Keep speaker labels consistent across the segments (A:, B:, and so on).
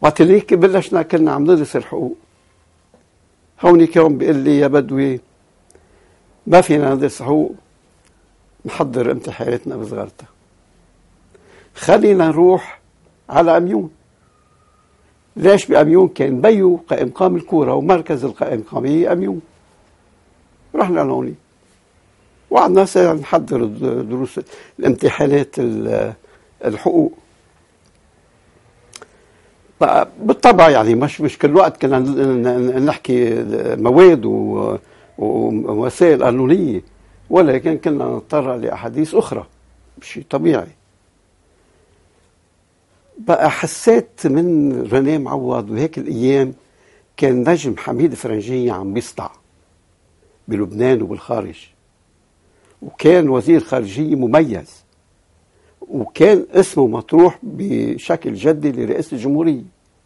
A: وقت هيك بلشنا كنا عم ندرس الحقوق. هونيك يوم بيقول لي يا بدوي ما فينا ندرس حقوق، نحضر امتحاناتنا بصغرتها، خلينا نروح على أميون. ليش بأميون؟ كان بيو قائم قام الكورة ومركز القائم قامية أميون. رحنا لهوني وقعدنا ساعة نحضر دروس الامتحانات الحقوق. بالطبع يعني مش كل وقت كنا نحكي مواد ووسائل قانونية، ولكن كنا نضطر لأحاديث أخرى، شيء طبيعي. بقى حسيت من رينيه معوض، وهيك الأيام كان نجم حميد فرنجية عم بيسطع بلبنان وبالخارج، وكان وزير خارجية مميز، وكان اسمه مطروح بشكل جدي لرئاسة الجمهورية.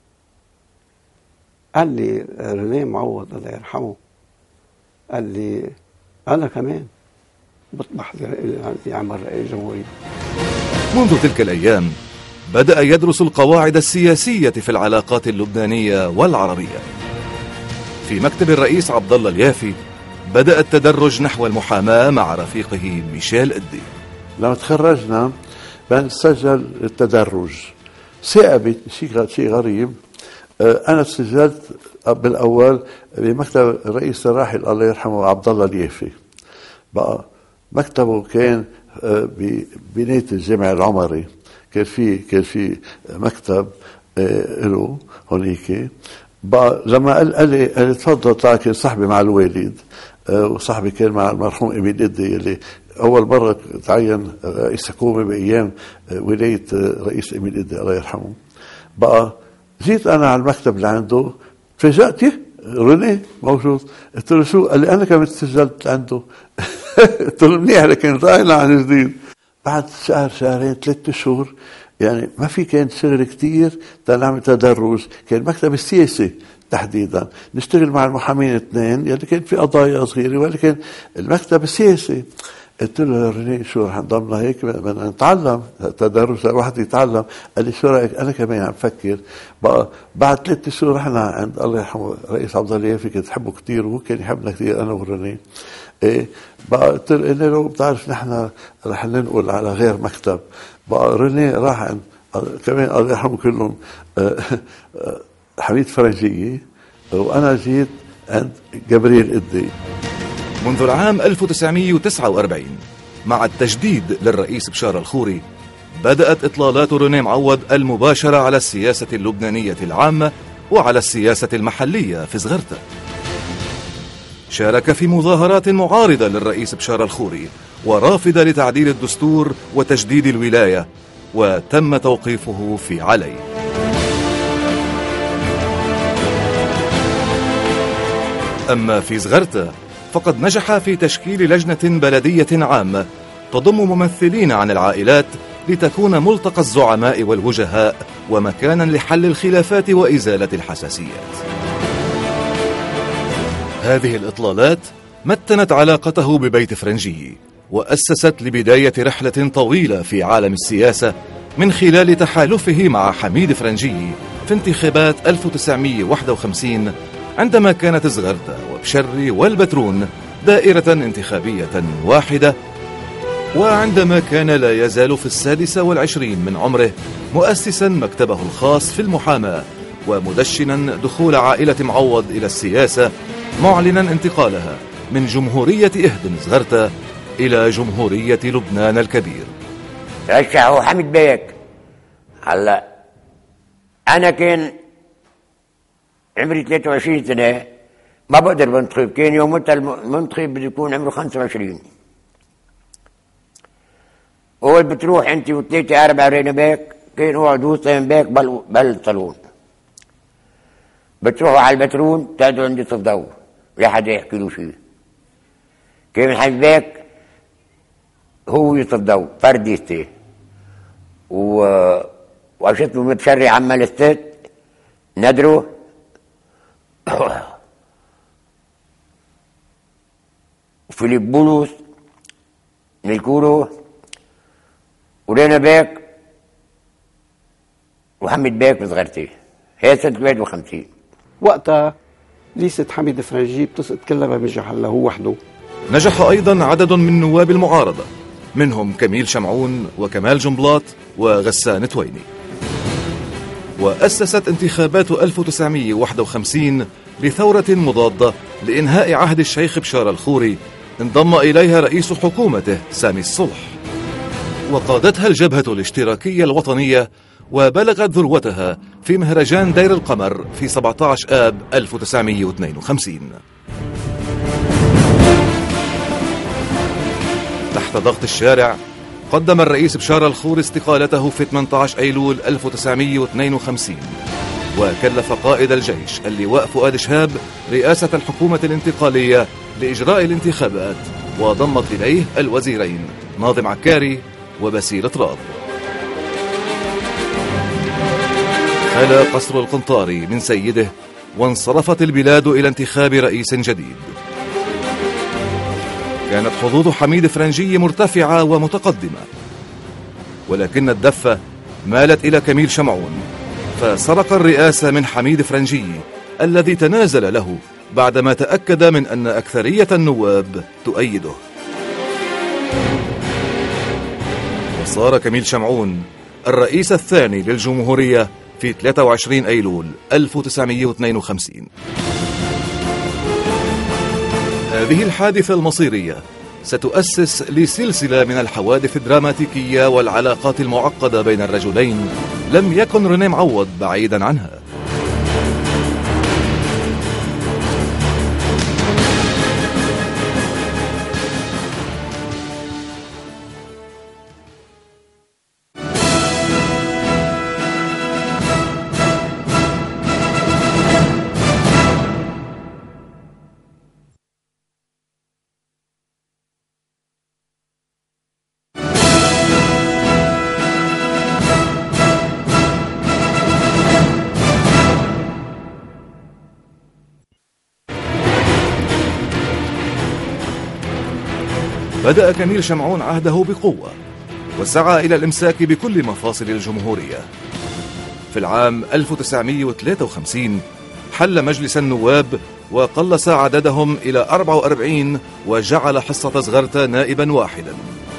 A: قال لي رينيه معوض الله يرحمه، قال لي أنا كمان بطمح لعمل رئيس الجمهورية.
B: منذ تلك الأيام بدأ يدرس القواعد السياسية في العلاقات اللبنانية والعربية. في مكتب الرئيس عبد الله اليافي بدأ التدرج نحو المحاماة مع رفيقه ميشيل إدي.
C: لما تخرجنا بنسجل التدرج، ثاقبت شيء غريب. أنا سجلت بالأول بمكتب الرئيس الراحل الله يرحمه عبد الله اليافي. بقى مكتبه كان ببناية الجامع العمري، كان في مكتب له هونيك. بقى لما قال لي تفضل طلع، كان صاحبي مع الوالد، وصاحبي كان مع المرحوم إميل إدي اللي أول مرة تعين رئيس حكومة بأيام ولاية رئيس إميل إدي الله يرحمه. بقى جيت أنا على المكتب اللي عنده، تفاجأت رينيه موجود. قلت له شو؟ قال لي أنا كمان سجلت عنده. قلت له منيح، لكن راينا عن جديد. بعد شهر شهرين 3 شهور يعني ما في كان شغل كتير نعمل تدرج. كان المكتب السياسي تحديدا نشتغل مع المحامين 2 يعني كان في قضايا صغيرة، ولكن المكتب السياسي. قلت له رينيه شو رح نضلنا هيك؟ بدنا نتعلم تدرج، الواحد يتعلم. قال لي شو رايك؟ انا كمان عم فكر. بقى بعد 3 شهور رحنا عند الله يرحمه رئيس عبد الله اليافي، كنت احبه كثير وهو كان يحبنا كثير انا ورينيه. ايه بقى قلت له بتعرف نحن رح ننقل على غير مكتب. بقى رينيه راح عند كمان الله يرحمه كلهم حميد فرنجية، وانا جيت عند جبريل إدي.
B: منذ العام 1949 مع التجديد للرئيس بشار الخوري بدأت إطلالات رينيه معوض المباشرة على السياسة اللبنانية العامة وعلى السياسة المحلية في صغرته. شارك في مظاهرات معارضة للرئيس بشار الخوري ورافضة لتعديل الدستور وتجديد الولاية، وتم توقيفه في علي. أما في صغرته فقد نجح في تشكيل لجنة بلدية عامة تضم ممثلين عن العائلات لتكون ملتقى الزعماء والوجهاء ومكانا لحل الخلافات وإزالة الحساسيات. هذه الإطلالات متنت علاقته ببيت فرنجي وأسست لبداية رحلة طويلة في عالم السياسة من خلال تحالفه مع حميد فرنجي في انتخابات 1951 عندما كانت صغرته وبشري والبترون دائرة انتخابية واحدة، وعندما كان لا يزال في 26 من عمره مؤسسا مكتبه الخاص في المحاماة ومدشنا دخول عائلة معوض إلى السياسة، معلنا انتقالها من جمهورية إهدن صغرته إلى جمهورية لبنان الكبير.
D: رشحوا حميد بيك. هلا أنا كان عمري 23 سنة، ما بقدر بنتخب. كان يومتها المنتخب بده يكون عمره 25. أول بتروح أنت و3 4 ريني بيك، كان اقعدوا وسطين بيك بالصالون. بتروحوا على البترون تقعدوا عندي تفضوا لا حدا يحكي له شيء. كان حميد بيك هو يتفضوا فرديستي وعشت متشري عمال الست ندرو وفيليب بولوس نيكورو ورينا بيك وحمد بيك بصغرتي. هي سنة 51.
A: وقتها ليسة حميد فرنجي بتسقط كلها بمجح هلا هو وحده.
B: نجح أيضا عدد من نواب المعارضة، منهم كميل شمعون وكمال جنبلاط وغسان تويني. وأسست انتخابات 1951 لثورة مضادة لإنهاء عهد الشيخ بشار الخوري انضم إليها رئيس حكومته سامي الصلح، وقادتها الجبهة الاشتراكية الوطنية، وبلغت ذروتها في مهرجان دير القمر في 17 آب 1952. تحت ضغط الشارع قدم الرئيس بشار الخوري استقالته في 18 أيلول 1952، وكلف قائد الجيش اللواء فؤاد شهاب رئاسة الحكومة الانتقالية لإجراء الانتخابات، وضمت إليه الوزيرين ناظم عكاري وبسيل طراب. خلا قصر القنطاري من سيده، وانصرفت البلاد إلى انتخاب رئيس جديد. كانت حظوظ حميد فرنجي مرتفعة ومتقدمة، ولكن الدفة مالت إلى كميل شمعون، فسرق الرئاسة من حميد فرنجي الذي تنازل له بعدما تأكد من أن أكثرية النواب تؤيده. وصار كميل شمعون الرئيس الثاني للجمهورية في 23 أيلول 1952. هذه الحادثة المصيرية ستؤسس لسلسلة من الحوادث الدراماتيكية والعلاقات المعقدة بين الرجلين لم يكن ريني موعود بعيدا عنها. بدأ كميل شمعون عهده بقوة، وسعى إلى الإمساك بكل مفاصل الجمهورية. في العام 1953 حل مجلس النواب وقلص عددهم إلى 44، وجعل حصة زغرتة نائبا واحدا.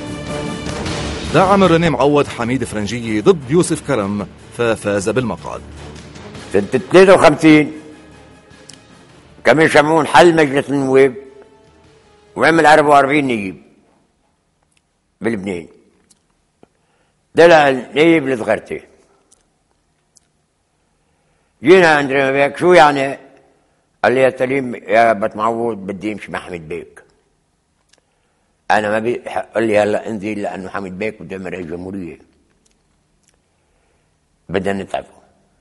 B: دعم ريني موعود حميد فرنجي ضد يوسف كرم ففاز بالمقعد.
D: سنة 53 كميل شمعون حل مجلس النواب وعمل 44 نائب بلبنان. دلع النائب لصغرتي. جينا عند ريني بيك، شو يعني؟ قال لي يا سليم يا بت معوض بدي امشي مع حميد بيك. انا ما بي قال لي هلا انزل لانه حميد بيك بده يعمل رئيس جمهوريه، بدنا نتعبه.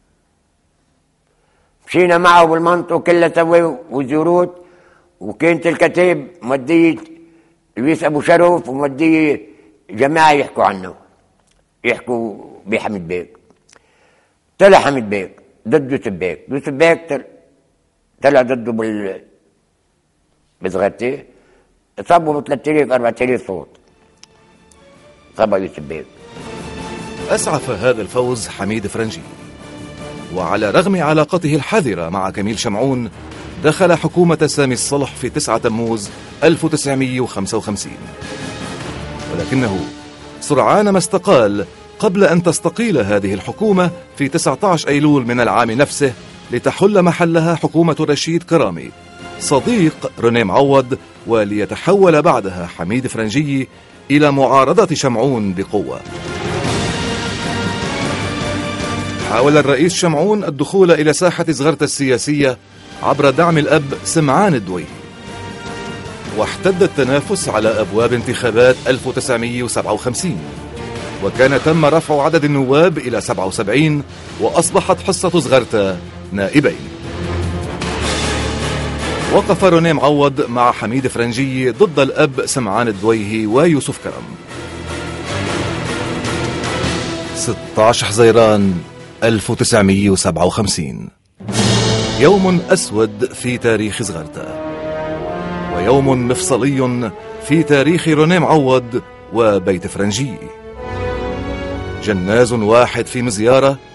D: مشينا معه بالمنطقه كلها سوي وزيروت، وكانت الكتاب مودية لويس ابو شرف ومودية جماعه يحكوا عنه، يحكوا بحميد بيك. طلع حميد بيك ضد يوسف بيك، يوسف بيك طلع ضده بصغرتي، صابوا ب 3000 4000 صوت، صابوا يوسف بيك.
B: أسعف هذا الفوز حميد فرنجي، وعلى رغم علاقته الحذرة مع كميل شمعون دخل حكومة سامي الصلح في 9 تموز 1955، ولكنه سرعان ما استقال قبل أن تستقيل هذه الحكومة في 19 أيلول من العام نفسه، لتحل محلها حكومة رشيد كرامي صديق ريني موعود، وليتحول بعدها حميد فرنجي إلى معارضة شمعون بقوة. حاول الرئيس شمعون الدخول إلى ساحة زغرتة السياسية عبر دعم الأب سمعان الدويهي، واحتد التنافس على أبواب انتخابات 1957، وكان تم رفع عدد النواب إلى 77، وأصبحت حصة زغرتة نائبين. وقف ريني موعود مع حميد فرنجي ضد الأب سمعان الدويهي ويوسف كرم. 16 حزيران 1957 يوم أسود في تاريخ زغرتة، ويوم مفصلي في تاريخ ريني موعود وبيت فرنجي. جناز واحد في مزيارة